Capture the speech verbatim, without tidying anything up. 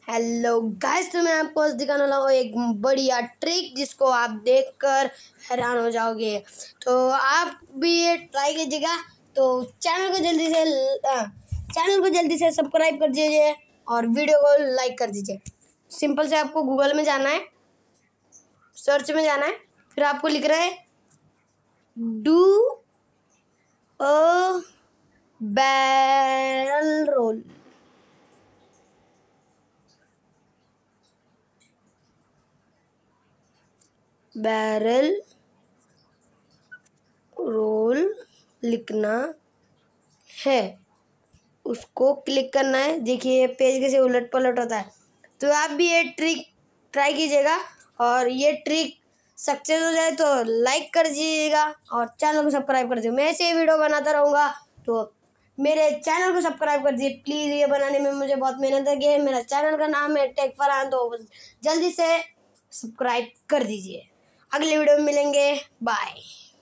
Hello guys, तो मैं आपको आज दिखाने वाला हूँ एक बढ़िया ट्रिक जिसको आप देखकर हैरान हो जाओगे। तो आप भी ये ट्राई कीजिएगा। तो चैनल को जल्दी से चैनल को जल्दी से सब्सक्राइब कर दीजिए और वीडियो को लाइक कर दीजिए। सिंपल से आपको गूगल में जाना है, सर्च में जाना है, फिर आपको लिख रहा है do a barrel roll. Barrel roll लिखना है, उसको क्लिक करना है। देखिए पेज कैसे उलट पलट होता है। तो आप भी ये ट्रिक ट्राई कीजिएगा और ये ट्रिक सक्सेस हो जाए तो लाइक कर दीजिएगा और चैनल को सब्सक्राइब कर दीजिए। मैं ऐसे ही वीडियो बनाता रहूँगा, तो मेरे चैनल को सब्सक्राइब कर दीजिए प्लीज़। ये बनाने में मुझे बहुत मेहनत लगी है। मेरा चैनल का नाम है टेक फरहान, तो जल्दी से सब्सक्राइब कर दीजिए। अगले वीडियो में मिलेंगे, बाय।